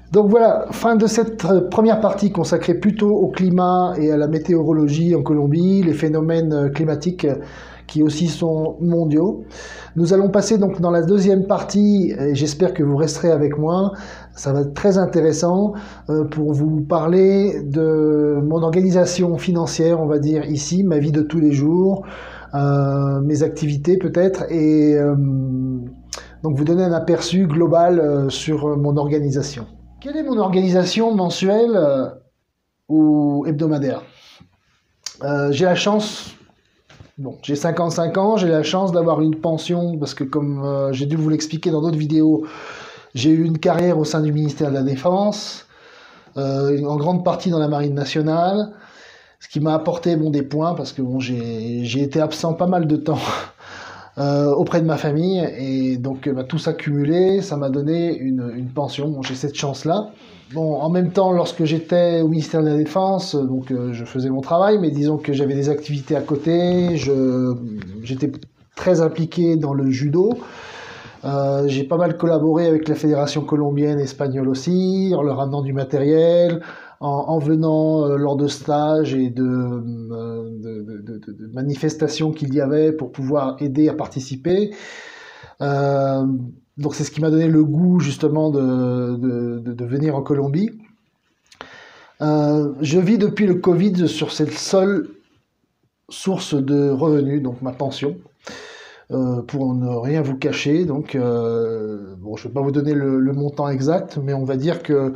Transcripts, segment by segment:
Donc voilà, fin de cette première partie consacrée plutôt au climat et à la météorologie en Colombie, les phénomènes climatiques qui aussi sont mondiaux. Nous allons passer donc dans la deuxième partie, et j'espère que vous resterez avec moi, ça va être très intéressant pour vous parler de mon organisation financière, on va dire ici, ma vie de tous les jours, mes activités peut-être, et donc vous donner un aperçu global sur mon organisation. Quelle est mon organisation mensuelle ou hebdomadaire? J'ai la chance, bon, j'ai 55 ans, j'ai la chance d'avoir une pension, parce que comme j'ai dû vous l'expliquer dans d'autres vidéos, j'ai eu une carrière au sein du ministère de la Défense, en grande partie dans la Marine nationale, ce qui m'a apporté des points, parce que bon, j'ai été absent pas mal de temps auprès de ma famille, et donc tout ça cumulé, ça m'a donné une pension. Bon, j'ai cette chance-là. Bon, en même temps, lorsque j'étais au ministère de la Défense, donc je faisais mon travail, mais disons que j'avais des activités à côté, j'étais très impliqué dans le judo. J'ai pas mal collaboré avec la fédération colombienne, espagnole aussi, en leur amenant du matériel, en venant lors de stages et de manifestations qu'il y avait pour pouvoir aider à participer. Donc c'est ce qui m'a donné le goût justement de venir en Colombie. Je vis depuis le Covid sur cette seule source de revenus, donc ma pension. Pour ne rien vous cacher, donc bon, je ne vais pas vous donner le montant exact, mais on va dire que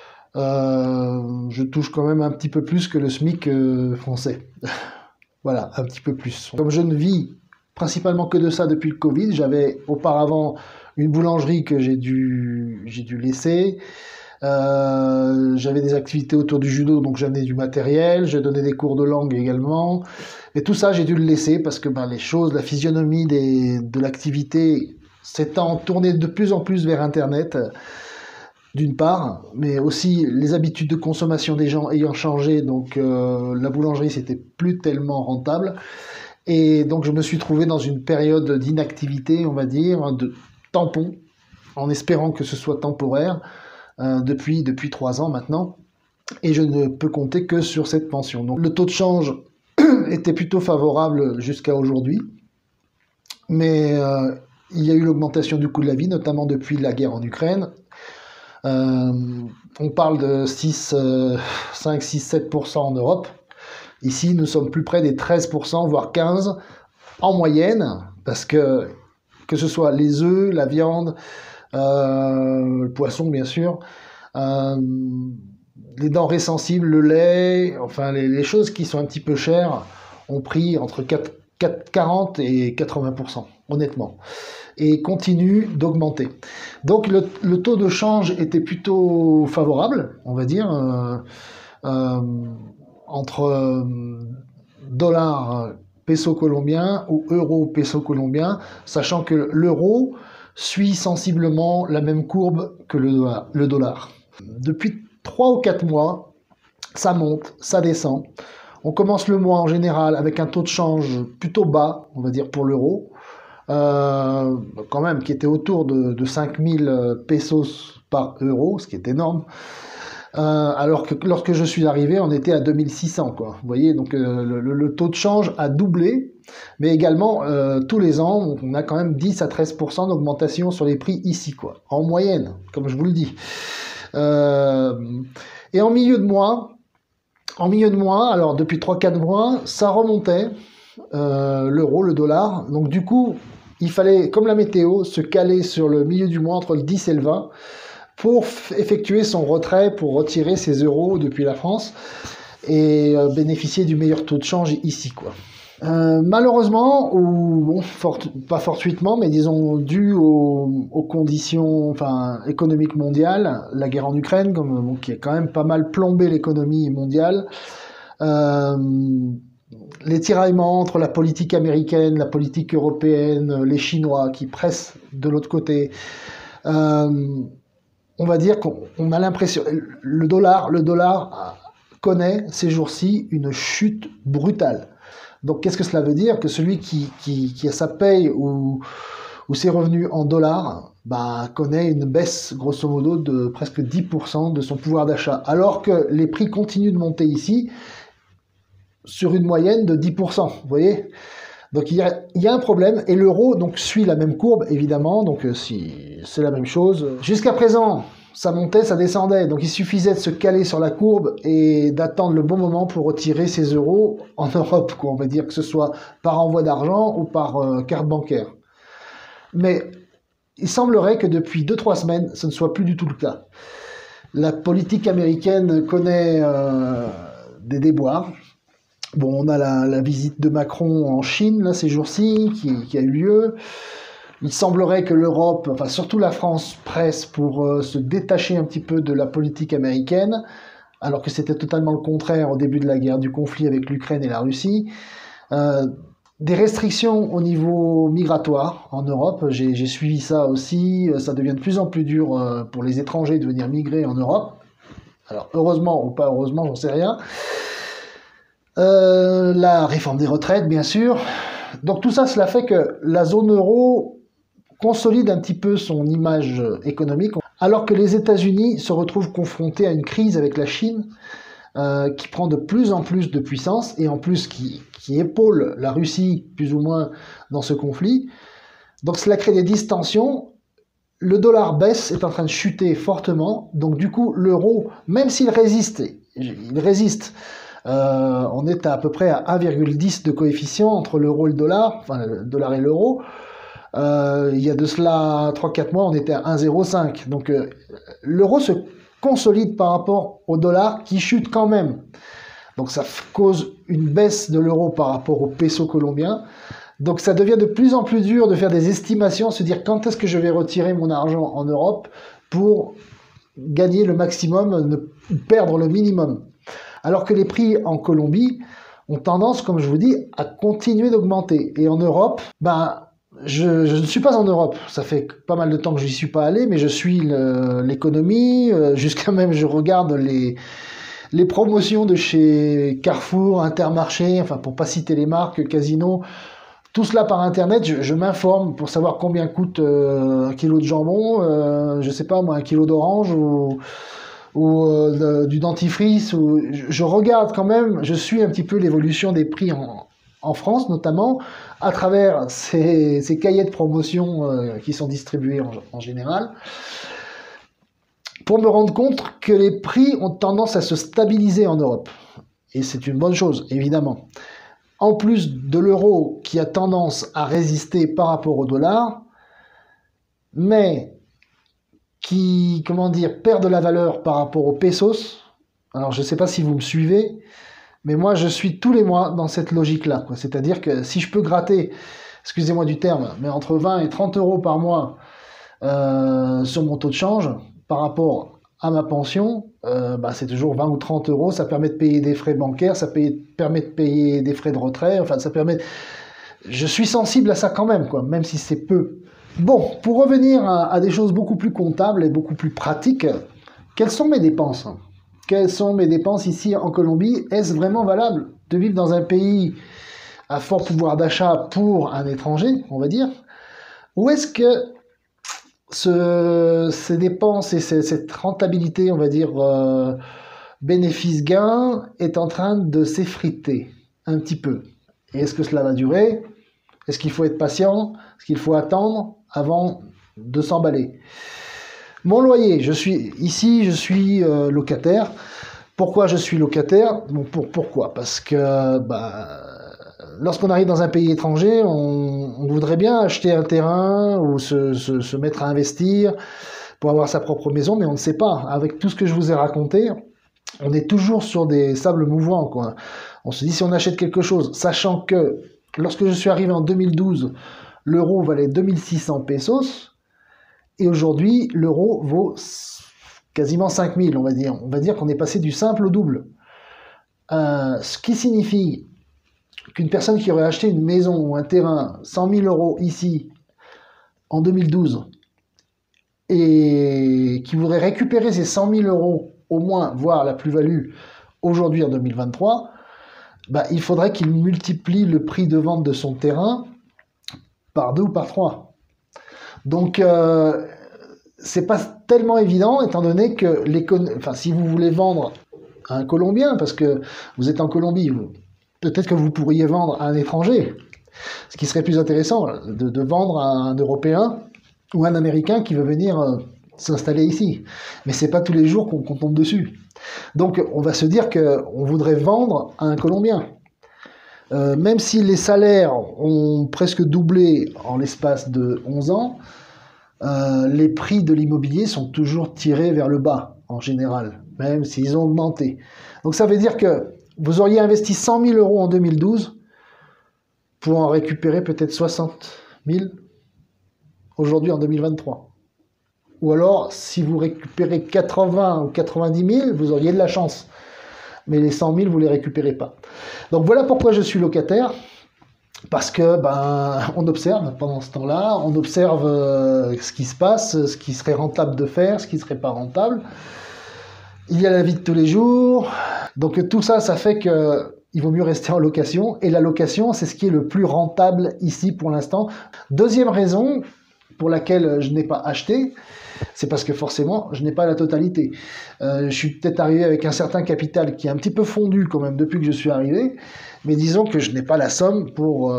je touche quand même un petit peu plus que le SMIC français. Voilà, un petit peu plus. Comme je ne vis principalement que de ça depuis le Covid, j'avais auparavant une boulangerie que j'ai dû laisser. J'avais des activités autour du judo, donc j'amenais du matériel, je donnais des cours de langue également. Et tout ça, j'ai dû le laisser parce que les choses, la physionomie de l'activité s'étant tournée de plus en plus vers Internet, d'une part, mais aussi les habitudes de consommation des gens ayant changé, donc la boulangerie, c'était plus tellement rentable. Et donc, je me suis trouvé dans une période d'inactivité, on va dire, de tampon, en espérant que ce soit temporaire, depuis 3 ans maintenant. Et je ne peux compter que sur cette pension. Donc, le taux de change était plutôt favorable jusqu'à aujourd'hui, mais il y a eu l'augmentation du coût de la vie, notamment depuis la guerre en Ukraine. On parle de 5, 6, 7% en Europe. Ici, nous sommes plus près des 13%, voire 15% en moyenne, parce que ce soit les œufs, la viande, le poisson bien sûr, les denrées sensibles, le lait, enfin les choses qui sont un petit peu chères ont pris entre 40 et 80%, honnêtement, et continue d'augmenter. Donc le taux de change était plutôt favorable, on va dire, entre dollars peso colombien ou euro peso colombien, sachant que l'euro suit sensiblement la même courbe que le dollar. Depuis 3 ou 4 mois, ça monte, ça descend. On commence le mois en général avec un taux de change plutôt bas, on va dire pour l'euro, quand même qui était autour de 5000 pesos par euro, ce qui est énorme. Alors que lorsque je suis arrivé, on était à 2600, quoi. Vous voyez, donc le taux de change a doublé, mais également tous les ans, on a quand même 10 à 13% d'augmentation sur les prix ici, quoi, en moyenne, comme je vous le dis. Et en milieu de mois, alors depuis 3-4 mois, ça remontait, l'euro, le dollar. Donc du coup, il fallait, comme la météo, se caler sur le milieu du mois entre le 10 et le 20 pour effectuer son retrait, pour retirer ses euros depuis la France et bénéficier du meilleur taux de change ici, quoi. Malheureusement, ou bon, pas fortuitement, mais disons dû aux conditions économiques mondiales, la guerre en Ukraine, qui a quand même pas mal plombé l'économie mondiale, les tiraillements entre la politique américaine, la politique européenne, les Chinois qui pressent de l'autre côté, on va dire qu'on a l'impression, le dollar connaît ces jours-ci une chute brutale. Donc qu'est-ce que cela veut dire? Que celui qui a sa paye ou où ses revenus en dollars connaît une baisse grosso modo de presque 10% de son pouvoir d'achat, alors que les prix continuent de monter ici sur une moyenne de 10%, vous voyez. Donc il y a un problème, et l'euro donc suit la même courbe, évidemment, donc si c'est la même chose. Jusqu'à présent, ça montait, ça descendait, donc il suffisait de se caler sur la courbe et d'attendre le bon moment pour retirer ses euros en Europe, quoi, on va dire, que ce soit par envoi d'argent ou par carte bancaire. Mais il semblerait que depuis 2-3 semaines, ce ne soit plus du tout le cas. La politique américaine connaît des déboires. Bon, on a la visite de Macron en Chine, là, ces jours-ci, qui a eu lieu. Il semblerait que l'Europe, enfin surtout la France, presse pour se détacher un petit peu de la politique américaine, alors que c'était totalement le contraire au début de la guerre, du conflit avec l'Ukraine et la Russie. Des restrictions au niveau migratoire en Europe, j'ai suivi ça aussi, ça devient de plus en plus dur pour les étrangers de venir migrer en Europe. Alors heureusement ou pas heureusement, j'en sais rien. La réforme des retraites, bien sûr. Donc tout ça, cela fait que la zone euro consolide un petit peu son image économique, alors que les États-Unis se retrouvent confrontés à une crise avec la Chine qui prend de plus en plus de puissance, et en plus qui épaule la Russie plus ou moins dans ce conflit. Donc cela crée des distensions. Le dollar baisse, est en train de chuter fortement, donc du coup l'euro, même s'il résiste, il résiste. On est à peu près à 1,10 de coefficient entre l'euro et le dollar, enfin le dollar et l'euro. Il y a de cela 3-4 mois, on était à 1,05. Donc l'euro se consolide par rapport au dollar qui chute quand même. Donc ça cause une baisse de l'euro par rapport au peso colombien. Donc ça devient de plus en plus dur de faire des estimations, se dire quand est-ce que je vais retirer mon argent en Europe pour gagner le maximum, ne perdre le minimum. Alors que les prix en Colombie ont tendance, comme je vous dis, à continuer d'augmenter. Et en Europe, je ne suis pas en Europe. Ça fait pas mal de temps que je n'y suis pas allé, mais je suis l'économie. Jusqu'à même, je regarde les promotions de chez Carrefour, Intermarché, enfin pour pas citer les marques, Casino. Tout cela par Internet, je m'informe pour savoir combien coûte un kilo de jambon, je sais pas moi, un kilo d'orange ou du dentifrice. Je regarde quand même, je suis un petit peu l'évolution des prix en France notamment, à travers ces cahiers de promotion qui sont distribués en général, pour me rendre compte que les prix ont tendance à se stabiliser en Europe. Et c'est une bonne chose, évidemment. En plus de l'euro qui a tendance à résister par rapport au dollar, mais qui, perd de la valeur par rapport aux pesos. Alors je ne sais pas si vous me suivez, mais moi je suis tous les mois dans cette logique-là. C'est-à-dire que si je peux gratter, excusez-moi du terme, mais entre 20 et 30 euros par mois sur mon taux de change par rapport à ma pension, c'est toujours 20 ou 30 euros, ça permet de payer des frais bancaires, ça permet de payer des frais de retrait, enfin ça permet... Je suis sensible à ça quand même, même si c'est peu. Bon, pour revenir à des choses beaucoup plus comptables et beaucoup plus pratiques, quelles sont mes dépenses? Quelles sont mes dépenses ici en Colombie? Est-ce vraiment valable de vivre dans un pays à fort pouvoir d'achat pour un étranger, on va dire? Ou est-ce que ces dépenses et cette rentabilité, on va dire, bénéfice-gain, est en train de s'effriter un petit peu? Et est-ce que cela va durer? Est-ce qu'il faut être patient? Est-ce qu'il faut attendre avant de s'emballer? Mon loyer, je suis locataire. Pourquoi je suis locataire? Pourquoi? Parce que lorsqu'on arrive dans un pays étranger, on voudrait bien acheter un terrain ou se mettre à investir pour avoir sa propre maison, mais on ne sait pas. Avec tout ce que je vous ai raconté, on est toujours sur des sables mouvants, On se dit, si on achète quelque chose, sachant que lorsque je suis arrivé en 2012, l'euro valait 2600 pesos, et aujourd'hui, l'euro vaut quasiment 5000, on va dire. On va dire qu'on est passé du simple au double. Ce qui signifie qu'une personne qui aurait acheté une maison ou un terrain 100 000 euros ici, en 2012, et qui voudrait récupérer ces 100 000 euros, au moins, voire la plus-value, aujourd'hui en 2023, il faudrait qu'il multiplie le prix de vente de son terrain par 2 ou par 3. Donc, c'est pas tellement évident, étant donné que si vous voulez vendre à un Colombien, parce que vous êtes en Colombie, peut-être que vous pourriez vendre à un étranger, ce qui serait plus intéressant, de vendre à un Européen ou un Américain qui veut venir s'installer ici. Mais c'est pas tous les jours qu'on tombe dessus. Donc on va se dire qu'on voudrait vendre à un Colombien. Même si les salaires ont presque doublé en l'espace de 11 ans, les prix de l'immobilier sont toujours tirés vers le bas, en général, même s'ils ont augmenté. Donc ça veut dire que vous auriez investi 100 000 euros en 2012 pour en récupérer peut-être 60 000 aujourd'hui en 2023. Ou alors, si vous récupérez 80 ou 90 000, vous auriez de la chance. Mais les 100 000, vous ne les récupérez pas. Donc voilà pourquoi je suis locataire. Parce que on observe pendant ce temps-là, on observe ce qui se passe, ce qui serait rentable de faire, ce qui ne serait pas rentable. Il y a la vie de tous les jours. Donc tout ça, ça fait qu'il vaut mieux rester en location. Et la location, c'est ce qui est le plus rentable ici pour l'instant. Deuxième raison pour laquelle je n'ai pas acheté, c'est parce que forcément, je n'ai pas la totalité. Je suis peut-être arrivé avec un certain capital qui est un petit peu fondu quand même depuis que je suis arrivé, mais disons que je n'ai pas la somme pour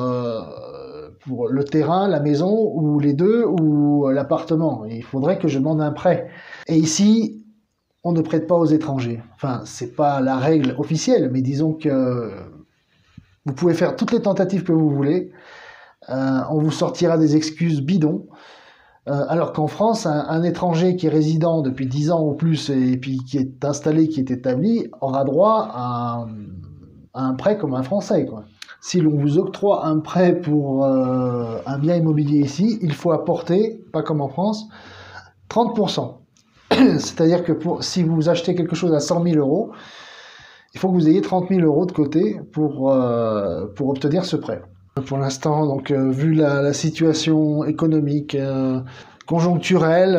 le terrain, la maison, ou les deux, ou l'appartement. Il faudrait que je demande un prêt. Et ici, on ne prête pas aux étrangers. Enfin, c'est pas la règle officielle, mais disons que vous pouvez faire toutes les tentatives que vous voulez. On vous sortira des excuses bidons. Alors qu'en France, un étranger qui est résident depuis 10 ans ou plus et puis qui est installé, qui est établi, aura droit à un prêt comme un Français, quoi. Si l'on vous octroie un prêt pour un bien immobilier ici, il faut apporter, pas comme en France, 30%. C'est-à-dire que si vous achetez quelque chose à 100 000 euros, il faut que vous ayez 30 000 euros de côté pour obtenir ce prêt. Pour l'instant, donc vu la situation économique conjoncturelle,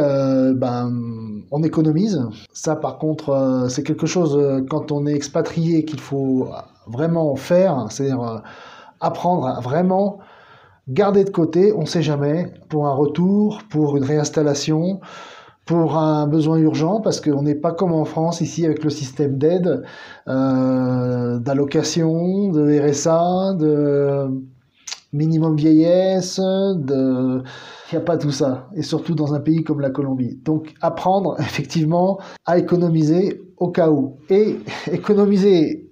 on économise. Ça, par contre, c'est quelque chose quand on est expatrié qu'il faut vraiment faire, c'est-à-dire apprendre à vraiment garder de côté. On ne sait jamais pour un retour, pour une réinstallation, pour un besoin urgent, parce qu'on n'est pas comme en France ici avec le système d'aide, d'allocation, de RSA, de minimum vieillesse, il n'y a pas tout ça, et surtout dans un pays comme la Colombie. Donc apprendre effectivement à économiser au cas où. Et économiser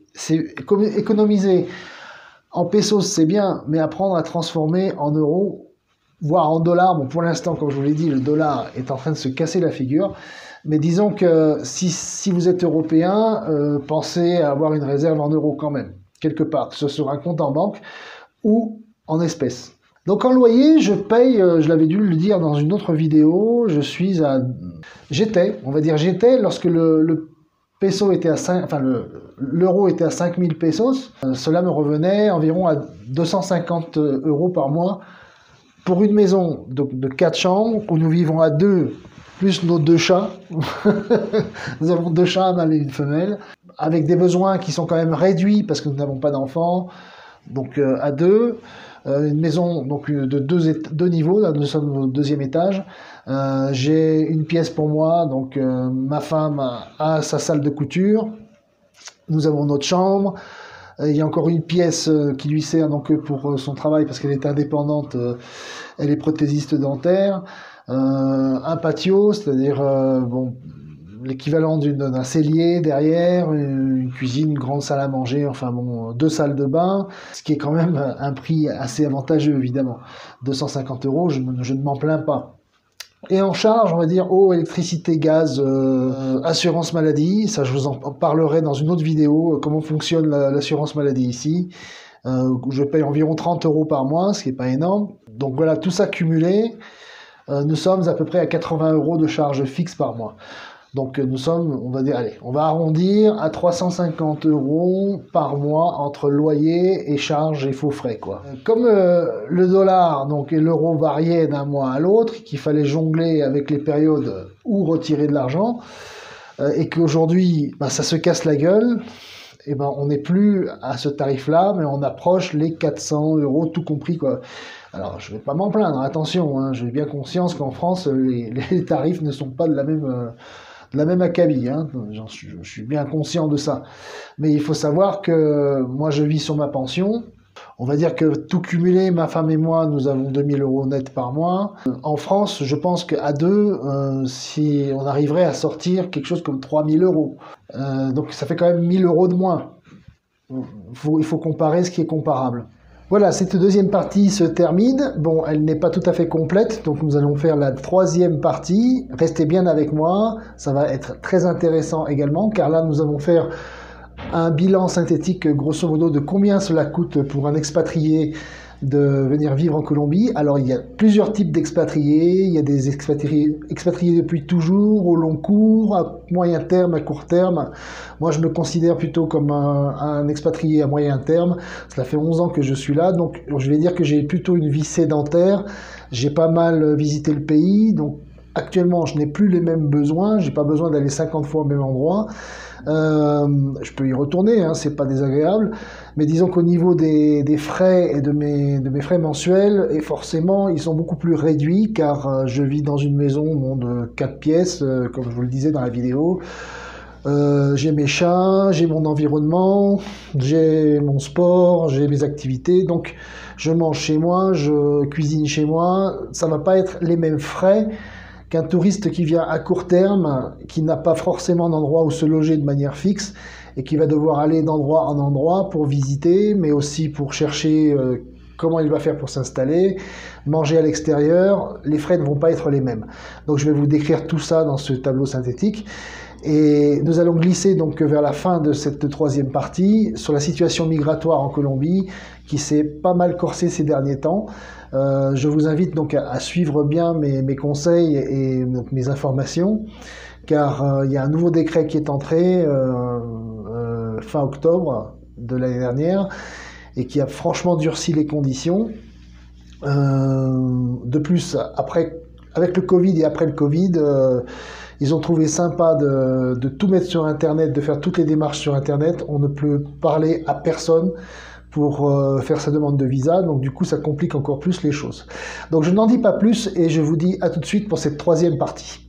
en pesos c'est bien, mais apprendre à transformer en euros, voire en dollars. Bon, pour l'instant, comme je vous l'ai dit, le dollar est en train de se casser la figure. Mais disons que si vous êtes européen, pensez à avoir une réserve en euros quand même, quelque part, que ce soit un compte en banque ou en espèces. Donc en loyer, je paye, je l'avais dû le dire dans une autre vidéo, j'étais lorsque le peso était à 5, enfin l'euro était à 5000 pesos, cela me revenait environ à 250 euros par mois pour une maison de 4 chambres où nous vivons à 2, plus nos 2 chats. Nous avons 2 chats, un mâle et une femelle, avec des besoins qui sont quand même réduits parce que nous n'avons pas d'enfants. Donc à 2, une maison donc de 2 niveaux, là, nous sommes au 2e étage. J'ai une pièce pour moi, donc ma femme a sa salle de couture. Nous avons notre chambre. Il y a encore une pièce qui lui sert donc pour son travail parce qu'elle est indépendante, elle est prothésiste dentaire. Un patio, c'est-à-dire l'équivalent d'un cellier derrière, une cuisine, une grande salle à manger, enfin bon, 2 salles de bain, ce qui est quand même un prix assez avantageux évidemment. 250 euros, je ne m'en plains pas. Et en charge, on va dire eau, électricité, gaz, assurance maladie, ça je vous en parlerai dans une autre vidéo, comment fonctionne l'assurance maladie ici. Je paye environ 30 euros par mois, ce qui n'est pas énorme. Donc voilà, tout ça cumulé, nous sommes à peu près à 80 euros de charge fixe par mois. Donc nous sommes, on va dire, allez, on va arrondir à 350 euros par mois entre loyer et charges et faux frais, quoi. Comme le dollar donc, et l'euro variaient d'un mois à l'autre, qu'il fallait jongler avec les périodes où retirer de l'argent, et qu'aujourd'hui, ça se casse la gueule, eh ben, on n'est plus à ce tarif-là, mais on approche les 400 € tout compris, quoi. Alors, je ne vais pas m'en plaindre, attention, hein, j'ai bien conscience qu'en France, les tarifs ne sont pas de la même acabit, hein, je suis bien conscient de ça. Mais il faut savoir que moi, je vis sur ma pension. On va dire que tout cumulé, ma femme et moi, nous avons 2000 € net par mois. En France, je pense qu'à deux, si on arriverait à sortir quelque chose comme 3000 €. Donc ça fait quand même 1000 € de moins. Il faut comparer ce qui est comparable. Voilà, cette deuxième partie se termine. Bon, elle n'est pas tout à fait complète, donc nous allons faire la troisième partie. Restez bien avec moi, ça va être très intéressant également, car là nous allons faire un bilan synthétique grosso modo de combien cela coûte pour un expatrié de venir vivre en Colombie. Alors il y a plusieurs types d'expatriés, il y a des expatriés depuis toujours, au long cours, à moyen terme, à court terme. Moi je me considère plutôt comme un expatrié à moyen terme, cela fait 11 ans que je suis là, donc je vais dire que j'ai plutôt une vie sédentaire, j'ai pas mal visité le pays, donc actuellement je n'ai plus les mêmes besoins, j'ai pas besoin d'aller 50 fois au même endroit. Je peux y retourner, hein, c'est pas désagréable, mais disons qu'au niveau des frais et de mes frais mensuels, et forcément ils sont beaucoup plus réduits car je vis dans une maison de 4 pièces, comme je vous le disais dans la vidéo. J'ai mes chats, j'ai mon environnement, j'ai mon sport, j'ai mes activités, donc je mange chez moi, je cuisine chez moi, ça va pas être les mêmes frais qu'un touriste qui vient à court terme, qui n'a pas forcément d'endroit où se loger de manière fixe et qui va devoir aller d'endroit en endroit pour visiter, mais aussi pour chercher comment il va faire pour s'installer, manger à l'extérieur, les frais ne vont pas être les mêmes. Donc je vais vous décrire tout ça dans ce tableau synthétique. Et nous allons glisser donc vers la fin de cette troisième partie sur la situation migratoire en Colombie qui s'est pas mal corsée ces derniers temps. Je vous invite donc à suivre bien mes conseils et donc mes informations car il y a un nouveau décret qui est entré fin octobre de l'année dernière et qui a franchement durci les conditions. De plus, avec le Covid et après le Covid, ils ont trouvé sympa de tout mettre sur Internet, de faire toutes les démarches sur Internet. On ne peut parler à personne pour faire sa demande de visa, donc du coup ça complique encore plus les choses. Donc je n'en dis pas plus et je vous dis à tout de suite pour cette troisième partie.